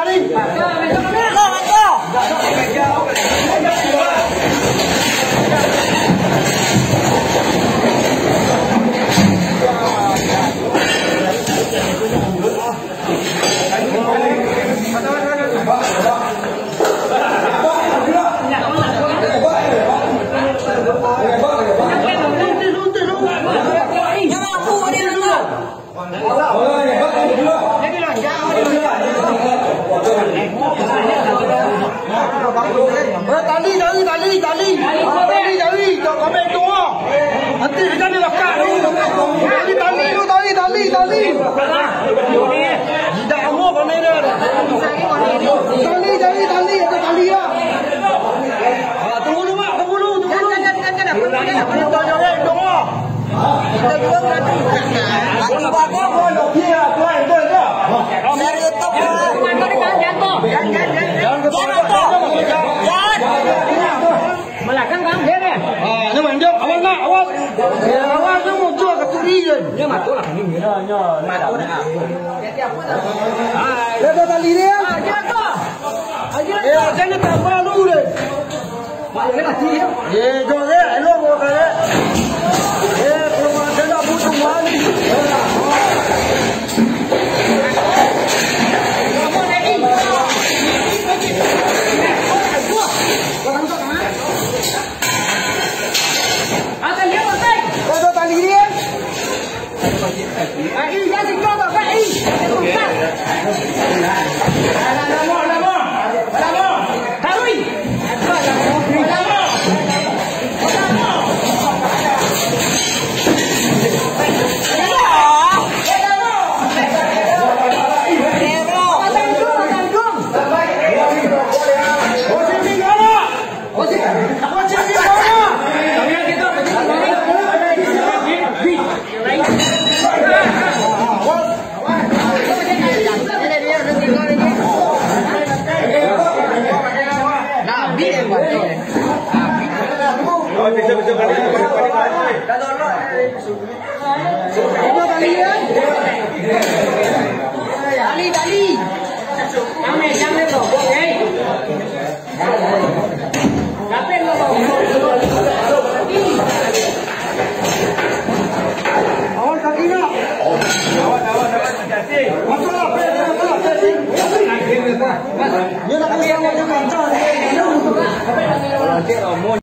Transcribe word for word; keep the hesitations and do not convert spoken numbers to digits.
đi. Go, go. Tali, tali, tali, tali, tali, tali, có mẹ tua, anh đi cái này là cả luôn, tali, tali, tali, tali, tali, gì đã mua con này nè, tali, tali, tali, ada tali ya, tunggu dulu mak, tunggu dulu, tunggu dulu, tunggu dulu, tunggu. Aku bawa kau nak dia, tuan, tuan, tuan. Saya tak mau. Jangan jatuh, jangan jatuh, jangan jatuh. Melakang kamu dia ni. Ah, ni macam awak nak awak, awak tu mau jual kat turi je. Dia mati lah ni. Ya, ya, mati lah. Ah, dia tali dia. Ah, jatuh. Eh, jangan tambah dulu le. Mak dia mati dia. Eh, jom dia, elok mau kaya. Eh, kalau ada nak butuh mani. Dali, dali. Jangan, jangan lo, okey. Dapat lo. Awal kaki nak. Awal, awal, awal. Masuk lah, masuk lah. Dia nak kasih awak jangan.